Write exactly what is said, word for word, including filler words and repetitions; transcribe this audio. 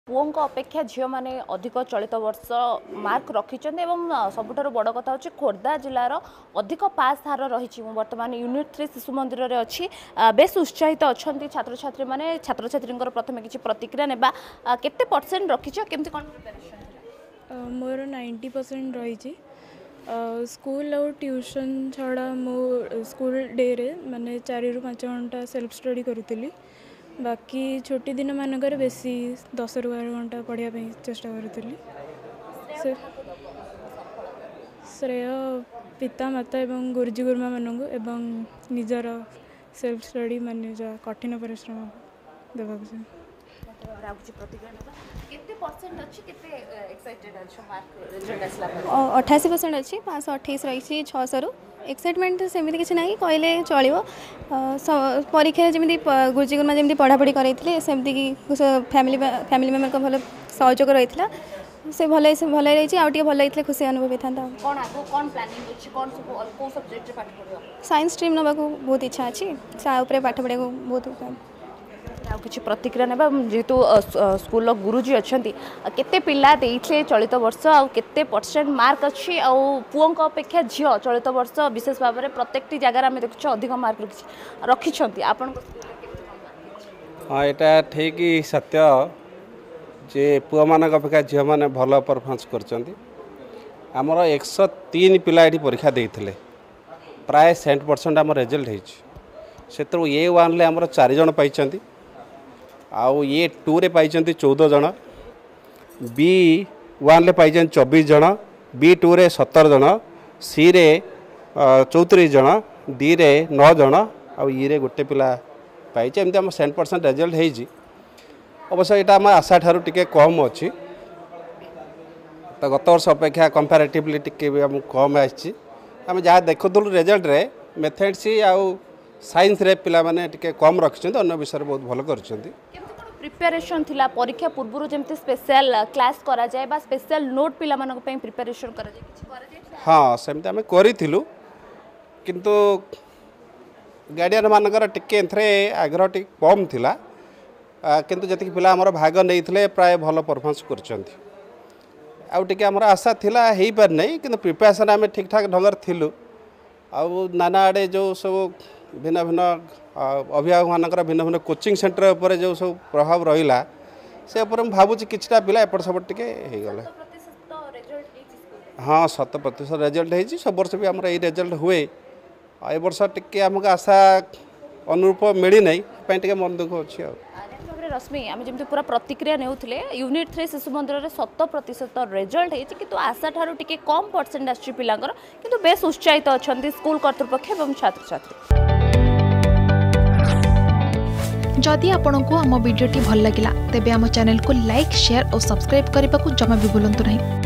पुओं अपेक्षा झील मैंने अधिक चलित वर्ष मार्क रखिंट सबुठ बड़ कथा हूँ खोर्धा जिलार अधिक पास हार रही बर्तमान यूनिट थ्री शिशु मंदिर में अच्छी बेस उत्साहित अच्छा छात्र छात्री मैंने छात्र छात्री प्रथम किसी प्रतिक्रिया नेबा केते परसेंट रखिच केमती कौन प्रिपरेशन मोर नाइंटी परसेंट रही स्कूल और ट्यूशन छड़ा मो स्कूल डे रे माने चारि रु पाँच घंटा सेल्फ स्टडी करूली बाकी छोटी दिन मानक बेसी दस रु बारह घंटा पढ़ाई चेष्टा करूली श्रेय पिता माता एवं गुरुजी गुरुमा मानू एवं निजर सेल्फ स्टडी माने जा कठिन परिश्रम देवा अठासी परसेंट अच्छी पाँच अठाईस रही छःश रु एक्साइटमेंट सेमती किसी ना कहले चलो परीक्षा जमी गुरुजी गुरुमा जमी पढ़ापढ़ी करते सेमती कि फैमिली फैमिली मेम्बर को भल सहयोग रही से भल भल रही आगे भल रही खुशी अनुभव था साइंस स्ट्रीम नाक बहुत इच्छा अच्छी पाठ पढ़ा बहुत किसी प्रतिक्रिया ना जेहेतु स्कूल गुरुजी अच्छा केते पिला देइथे चलित वर्ष आ केते परसेंट मार्क अच्छी आ पुओं अपेक्षा झील चलित वर्ष विशेष भाव में प्रत्येक जगार आम देखु अधिक मार्क रखी आपण हाँ यहाँ ठीक सत्य जे पुआ मान अपेक्षा झील मैंने भल परफॉर्मेंस करमर एक सौ तीन पिला ये परीक्षा देते प्राय सेवेंटी परसेंट आम रिजल्ट हो ए वन ले आमर चार जन पाई आउ ये टू रे पाई चौदह जन बी वन ले पाई चौबीस जन बी टू रे सत्तर जन सी रे चौतीस जन डी रे नौ जन आउ ई रे गोटे पिला पाई एमती आम सेवेंटी परसेंट रिजल्ट होती अवश्य यहाँ आम आशा ठारू टिके कम अच्छी तो गत वर्ष अपेक्षा कंपैरेटिवली टिके भी आम कम आसी आम जहाँ देखुलु रिजल्ट रे मैथमेटिक्स आउ साइंस रे पिला माने टिके कम रखिछन अन्य विषय बहुत भल करछन प्रिपरेशन थिला परीक्षा पूर्व जमती स्पेशल क्लास करा जाए बा स्पेशल नोट पिला मानक पे प्रिपरेशन करा जाए किछि करा जाए हां सेमते हमें करिथिलु किंतु गार्डियन मानकर टिके एथरे आग्रह टिक कम थिला किंतु जति पिला हमर भाग नैथिले प्राय भल परफॉर्मेंस करछन्ती आउ टिके हमर आशा थिला हेई पर नै किंतु प्रिपरेशन हमें ठीक ठाक ढंगर थिलु आउ नाना आडे जो सब भिन्न भिन्न अभिभावक मानकर भिन्न भिन्न कोचिंग सेंटर उपर जो सब प्रभाव रहा से भावुँ किछटा पिला एपट सेपट टिके हो गले हाँ शत प्रतिशत रिजल्ट होती सब वर्ष भी आमर ये रिजल्ट हुए ए वर्ष टिके आमको आशा अनुरूप मिली नहीं टिके मन दुख अच्छी रश्मि आम जमी पूरा प्रतिक्रिया नेउथिले यूनिट थ्री शिशु मंदिर में शत प्रतिशत रिजल्ट होती कि आशा ठारू टिके कम परसेंट आछि पिलांकर किंतु बेस उत्साहित अच्छा स्कूल कर्तृपक्ष एवं छात्र छात्री जदि आपंक आम भिडी भल लगा तेब आम चैनल को लाइक शेयर और सब्सक्राइब करने को जमा भी भूलु नहीं।